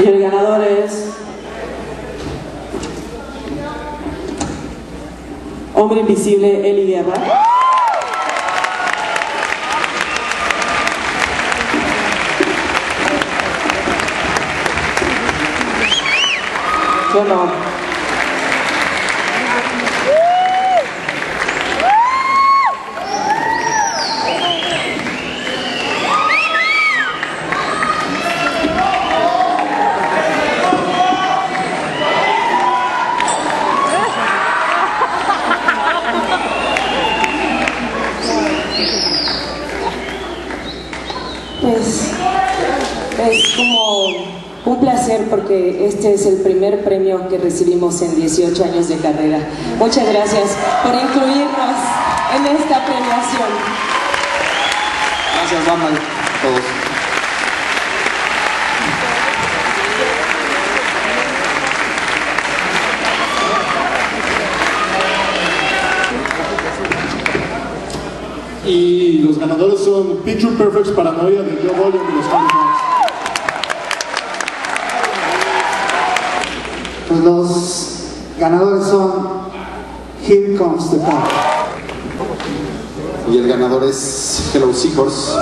Y el ganador es Hombre Invisible, Eli Guerra. Yo no. Pues es como un placer porque este es el primer premio que recibimos en 18 años de carrera. Muchas gracias por incluirnos en esta premiación. Gracias, banda, a todos. Y los ganadores son Picture Perfect's Paranoia de Joe Volume y los California. Pues los ganadores son Here Comes the Car. Y el ganador es Hello Seahorse.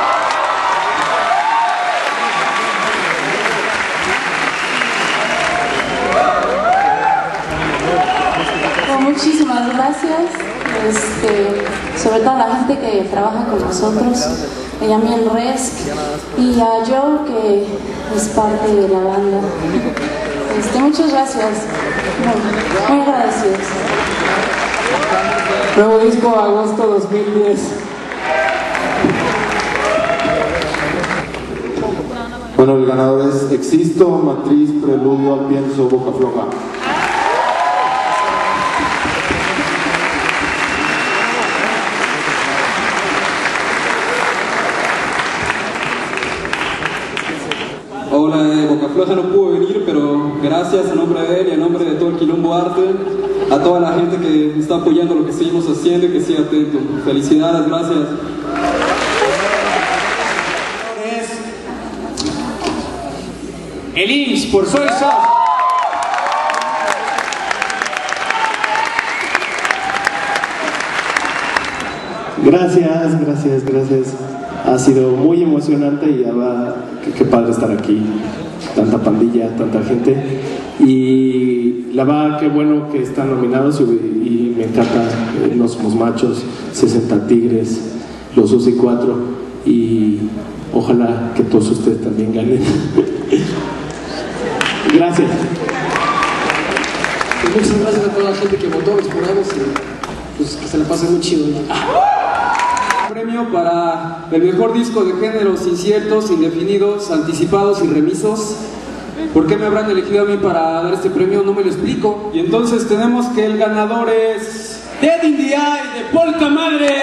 Muchísimas gracias, sobre todo a la gente que trabaja con nosotros, y a mí el Resk, y a Joe, que es parte de la banda. Muchas gracias, muy agradecidos. Nuevo disco, agosto 2010. Bueno, el ganador es Existo, Matriz, Preludio, Al Pienso, Boca Floja. Hola, Boca Floja no pudo venir, pero gracias a nombre de él y a nombre de todo el Quilombo Arte, a toda la gente que está apoyando lo que seguimos haciendo y que siga atento. Felicidades, gracias. El INS por Soy Sos. Gracias. Ha sido muy emocionante y ya va, qué padre estar aquí, tanta pandilla, tanta gente, y la verdad qué bueno que están nominados y me encanta No Somos Machos, 60 Tigres, los UCI 4 y ojalá que todos ustedes también ganen. Gracias. Pues muchas gracias a toda la gente que votó, esperamos y pues que se la pase muy chido. Premio para el mejor disco de géneros inciertos, indefinidos, anticipados y remisos. ¿Por qué me habrán elegido a mí para dar este premio? No me lo explico. Y entonces tenemos que el ganador es Dead in the Eye de Polka Madre.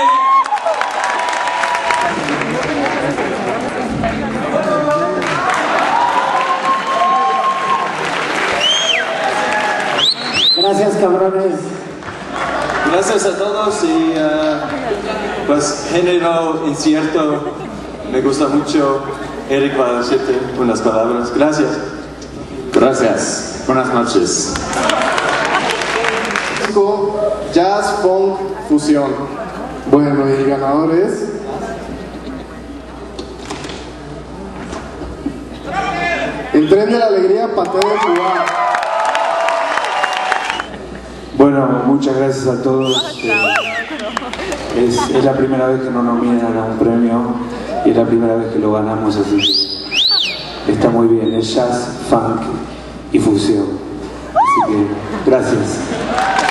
Gracias, cabrones. Gracias a todos y pues género incierto, me gusta mucho. Eric va a decirte unas palabras. Gracias. Gracias. Buenas noches. Jazz, Funk, Fusión. Bueno, y el ganador es... el Tren de la Alegría, Paté de Cuba. Bueno, muchas gracias a todos. Es la primera vez que nos nominan a un premio y es la primera vez que lo ganamos, así que está muy bien. Es jazz, funk y fusión. Así que gracias.